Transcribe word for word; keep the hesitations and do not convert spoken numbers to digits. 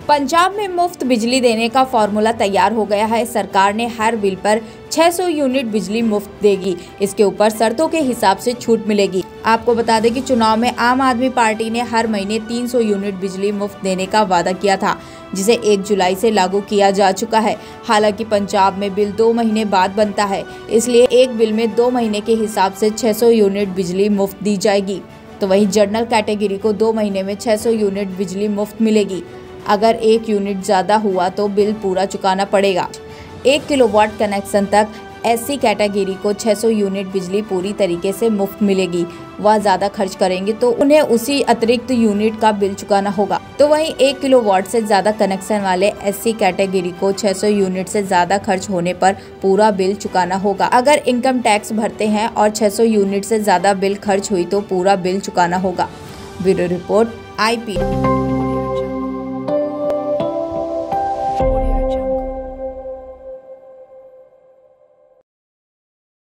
पंजाब में मुफ्त बिजली देने का फॉर्मूला तैयार हो गया है। सरकार ने हर बिल पर छह सौ यूनिट बिजली मुफ्त देगी। इसके ऊपर शर्तों के हिसाब से छूट मिलेगी। आपको बता दें कि चुनाव में आम आदमी पार्टी ने हर महीने तीन सौ यूनिट बिजली मुफ्त देने का वादा किया था, जिसे एक जुलाई से लागू किया जा चुका है। हालांकि पंजाब में बिल दो महीने बाद बनता है, इसलिए एक बिल में दो महीने के हिसाब से छह सौ यूनिट बिजली मुफ्त दी जाएगी। तो वहीं जनरल कैटेगरी को दो महीने में छह सौ यूनिट बिजली मुफ्त मिलेगी। अगर एक यूनिट ज्यादा हुआ तो बिल पूरा चुकाना पड़ेगा। एक किलोवाट कनेक्शन तक एससी कैटेगरी को छह सौ यूनिट बिजली पूरी तरीके से मुफ्त मिलेगी। वह ज्यादा खर्च करेंगे तो उन्हें उसी अतिरिक्त यूनिट का बिल चुकाना होगा। तो वहीं एक किलोवाट से ज्यादा कनेक्शन वाले एससी कैटेगरी को छह सौ यूनिट से ज्यादा खर्च होने पर पूरा बिल चुकाना होगा। अगर इनकम टैक्स भरते हैं और छह सौ यूनिट से ज्यादा बिल खर्च हुई तो पूरा बिल चुकाना होगा। Bureau report I P.